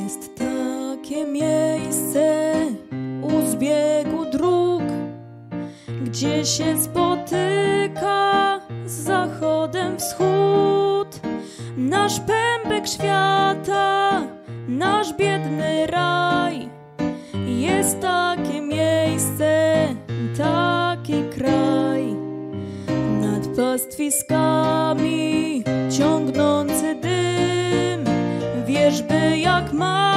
Jest takie miejsce u zbiegu dróg, gdzie się spotyka z zachodem wschód. Nasz pępek świata, nasz biedny raj. Jest takie miejsce, taki kraj. Nad pastwiskami ciągnący dym, wierzby jak ma